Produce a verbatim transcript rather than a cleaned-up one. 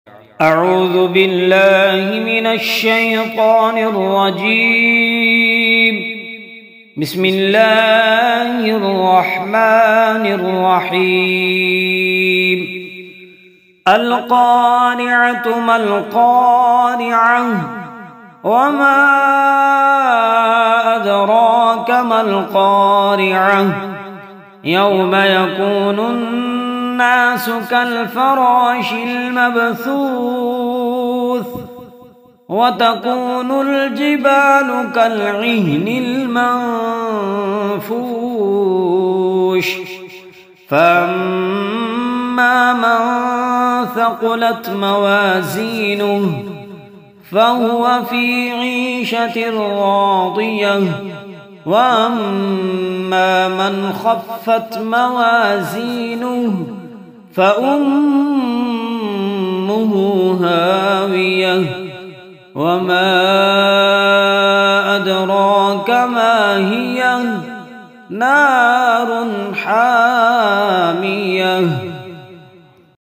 أعوذ بالله من الشيطان الرجيم. بسم الله الرحمن الرحيم. القارعة ما القارعة وما أدراك ما القارعة يوم يكون الناس كالفراش المبثوث وتكون الجبال كالعهن المنفوش فأما من ثقلت موازينه فهو في عيشة راضية وأما من خفت موازينه فأمه هاوية وما أدراك ما هي نار حامية